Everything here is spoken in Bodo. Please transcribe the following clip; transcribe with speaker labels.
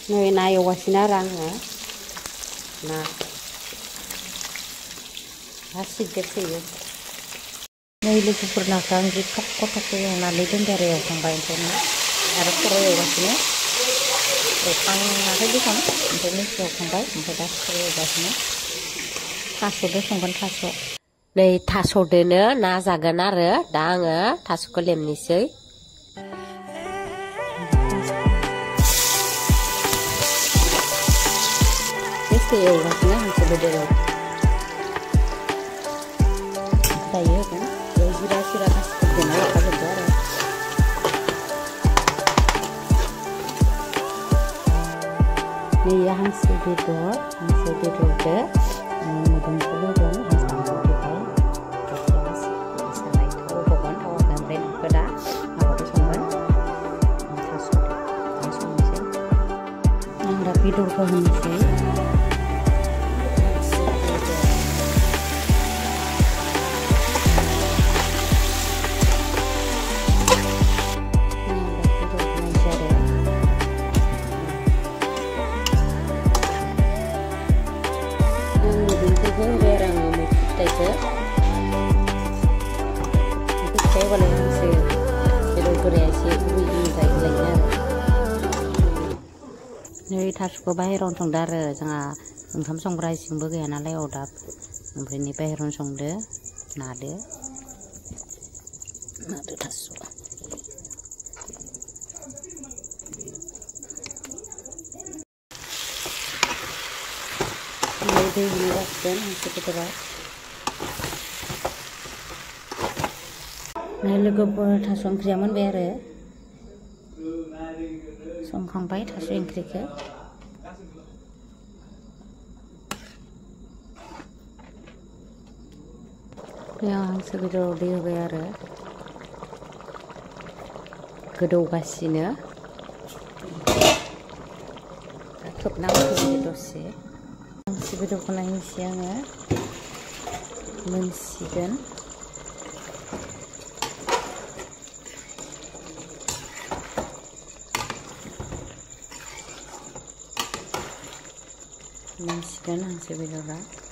Speaker 1: नै ना एवगासिनो आरो आङो ना सिग्रेबसोयो नै लोगोफोर नाखौ आं जि थख' थख' एवनानै दोनदों आरो एवखांबाय ओमफ्राय आरो खर' एवगासिनो एवखाङाखै बेखौनो ओमफ्राय मिथि एवखांबाय ओमफ्राय दा खर' एवगासिनो थास'दो संगोन थास' नै थास'दोनो ना जागोन आरो दा आङो थास'खौ लेमनोसै एसे एवगासिनो हांसो बेदराव दायो होगोन बेयाव जिरा सिरा गासिबो देना लाखाजोबदो आरो नै हांसो बेदरदो मोदोमफुल होगोन हांसो होबाय साराय थाव होगोन थाव होगोन ओमफ्राय नाखौ दा माबाखौ संगोन थास'दो संनोसै आं दा बेदरखौ होनोसै नै थास'खौ बाहेरायावनो संदो आरो जोंहा ओंखाम संग्रा इसिंबो गैया नालाय अरदाब ओमफ्राय नै बाहेरायावनो संदो नादो थास' दै होनो जासिगोन हांसो बेदराव नै लोगोफोर थास' ओंख्रिया मोनबाय आरो संखांबाय थास' ओंख्रिखौ बेयाव हांसो बेदराव दै होबाय आरो गोदौगासिनो खोबना होबाय दसे हांसो बेदरखौ नायनोसै आङो मोनसिगोन हांसो बेदरा